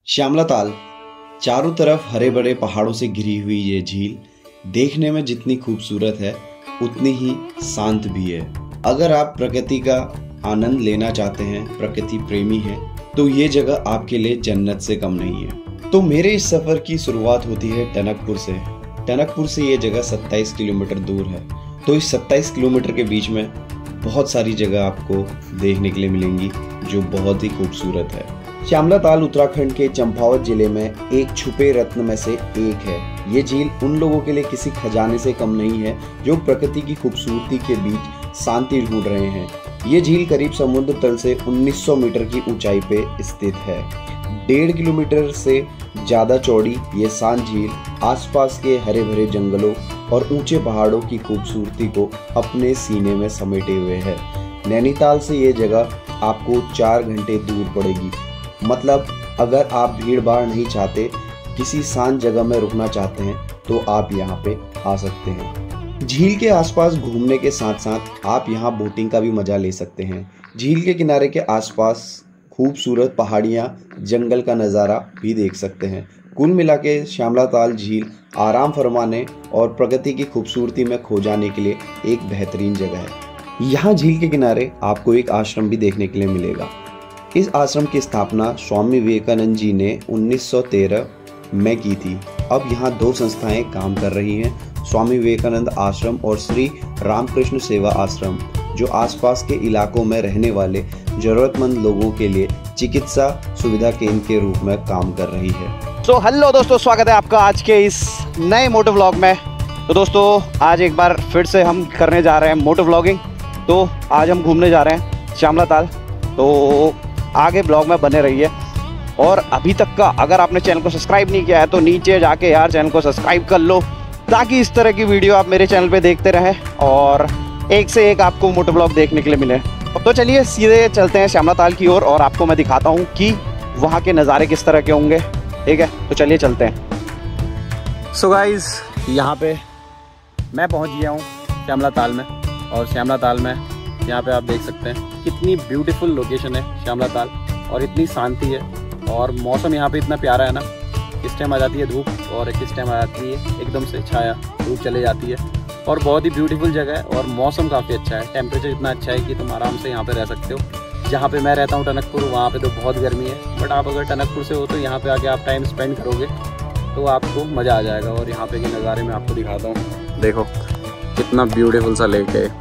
श्यामला ताल चारों तरफ हरे भरे पहाड़ों से घिरी हुई ये झील देखने में जितनी खूबसूरत है उतनी ही शांत भी है। अगर आप प्रकृति का आनंद लेना चाहते हैं, प्रकृति प्रेमी हैं, तो ये जगह आपके लिए जन्नत से कम नहीं है। तो मेरे इस सफर की शुरुआत होती है टनकपुर से। टनकपुर से ये जगह 27 किलोमीटर दूर है। तो इस 27 किलोमीटर के बीच में बहुत सारी जगह आपको देखने के लिए मिलेंगी जो बहुत ही खूबसूरत है। श्यामला ताल उत्तराखंड के चंपावत जिले में एक छुपे रत्न में से एक है। ये झील उन लोगों के लिए किसी खजाने से कम नहीं है जो प्रकृति की खूबसूरती के बीच शांति ढूंढ रहे हैं। ये झील करीब समुद्र तल से 1900 मीटर की ऊंचाई पे स्थित है। 1.5 किलोमीटर से ज्यादा चौड़ी ये शांत झील आसपास के हरे भरे जंगलों और ऊंचे पहाड़ों की खूबसूरती को अपने सीने में समेटे हुए है। नैनीताल से ये जगह आपको 4 घंटे दूर पड़ेगी। मतलब अगर आप भीड़ भाड़ नहीं चाहते, किसी शांत जगह में रुकना चाहते हैं, तो आप यहाँ पे आ सकते हैं। झील के आसपास घूमने के साथ साथ आप यहाँ बोटिंग का भी मजा ले सकते हैं। झील के किनारे के आसपास खूबसूरत पहाड़ियाँ, जंगल का नज़ारा भी देख सकते हैं। कुल मिला के श्यामला ताल झील आराम फरमाने और प्रकृति की खूबसूरती में खो जाने के लिए एक बेहतरीन जगह है। यहाँ झील के किनारे आपको एक आश्रम भी देखने के लिए मिलेगा। इस आश्रम की स्थापना स्वामी विवेकानंद जी ने 1913 में की थी। अब यहाँ 2 संस्थाएं काम कर रही हैं, स्वामी विवेकानंद आश्रम और श्री रामकृष्ण सेवा आश्रम, जो आसपास के इलाकों में रहने वाले जरूरतमंद लोगों के लिए चिकित्सा सुविधा केंद्र के रूप में काम कर रही है। तो हेलो दोस्तों, स्वागत है आपका आज के इस नए मोटो व्लॉग में। तो दोस्तों आज एक बार फिर से हम करने जा रहे हैं मोटो व्लॉगिंग। तो आज हम घूमने जा रहे हैं श्यामला ताल। तो आगे ब्लॉग में बने रहिए। और अभी तक का अगर आपने चैनल को सब्सक्राइब नहीं किया है तो नीचे जाके यार चैनल को सब्सक्राइब कर लो, ताकि इस तरह की वीडियो आप मेरे चैनल पे देखते रहें और एक से एक आपको मोटो ब्लॉग देखने के लिए मिले। तो चलिए सीधे चलते हैं श्यामला ताल की ओर और आपको मैं दिखाता हूँ कि वहाँ के नज़ारे किस तरह के होंगे। ठीक है, तो चलिए चलते हैं। सो गाइस, यहाँ पे मैं पहुँच गया हूँ श्यामला ताल में। और श्यामला ताल में यहाँ पे आप देख सकते हैं कितनी ब्यूटीफुल लोकेशन है श्यामला ताल, और इतनी शांति है। और मौसम यहाँ पे इतना प्यारा है ना, किस टाइम आ जाती है धूप और किस टाइम आ जाती है एकदम से छाया, धूप चले जाती है। और बहुत ही ब्यूटीफुल जगह है और मौसम काफ़ी अच्छा है। टेम्परेचर इतना अच्छा है कि तुम आराम से यहाँ पे रह सकते हो। जहाँ पे मैं रहता हूँ टनकपुर, वहाँ पे तो बहुत गर्मी है। बट आप अगर टनकपुर से हो तो यहाँ पे आके आप टाइम स्पेंड करोगे तो आपको मज़ा आ जाएगा। और यहाँ पे के नज़ारे मैं आपको दिखाता हूँ। देखो कितना ब्यूटीफुल सा लेक है।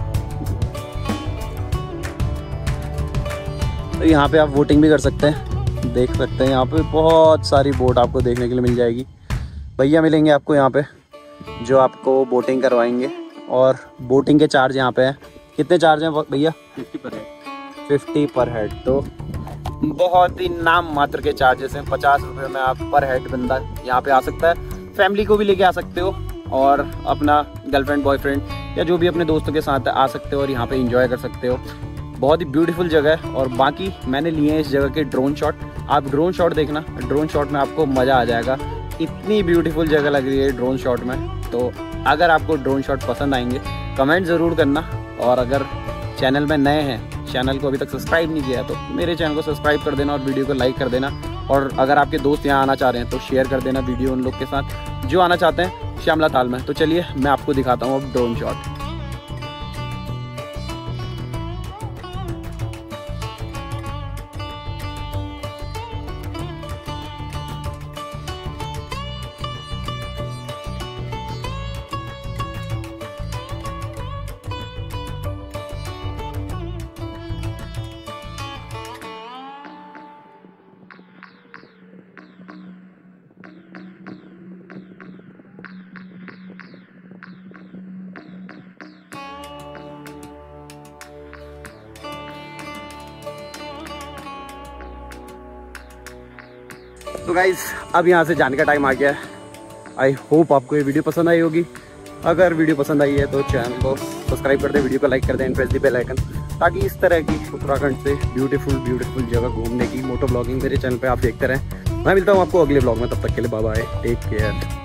तो यहाँ पे आप बोटिंग भी कर सकते हैं, देख सकते हैं। यहाँ पे बहुत सारी बोट आपको देखने के लिए मिल जाएगी। भैया मिलेंगे आपको यहाँ पे जो आपको बोटिंग करवाएंगे। और बोटिंग के चार्ज यहाँ पे हैं। कितने चार्ज हैं भैया? 50 पर हेड। 50 पर हेड, तो बहुत ही नाम मात्र के चार्जेस हैं। 50 रुपये में आप पर हेड बंदा यहाँ पे आ सकता है। फैमिली को भी लेके आ सकते हो और अपना गर्लफ्रेंड बॉयफ्रेंड या जो भी अपने दोस्तों के साथ आ सकते हो और यहाँ पे इंजॉय कर सकते हो। बहुत ही ब्यूटीफुल जगह है। और बाकी मैंने लिए हैं इस जगह के ड्रोन शॉट। आप ड्रोन शॉट देखना, ड्रोन शॉट में आपको मज़ा आ जाएगा। इतनी ब्यूटीफुल जगह लग रही है ड्रोन शॉट में। तो अगर आपको ड्रोन शॉट पसंद आएंगे कमेंट ज़रूर करना। और अगर चैनल में नए हैं, चैनल को अभी तक सब्सक्राइब नहीं किया है, तो मेरे चैनल को सब्सक्राइब कर देना और वीडियो को लाइक कर देना। और अगर आपके दोस्त यहाँ आना चाह रहे हैं तो शेयर कर देना वीडियो उन लोग के साथ जो आना चाहते हैं श्यामला ताल में। तो चलिए मैं आपको दिखाता हूँ अब ड्रोन शॉट। तो गाइज अब यहाँ से जाने का टाइम आ गया है। आई होप आपको ये वीडियो पसंद आई होगी। अगर वीडियो पसंद आई है तो चैनल को सब्सक्राइब कर दें, वीडियो को लाइक कर दें, प्रेस द बेल आइकन, ताकि इस तरह की उत्तराखंड से ब्यूटीफुल जगह घूमने की मोटो ब्लॉगिंग मेरे चैनल पे आप देखते रहें। मैं मिलता हूँ आपको अगले ब्लॉग में, तब तक के लिए बाय बाय, टेक केयर।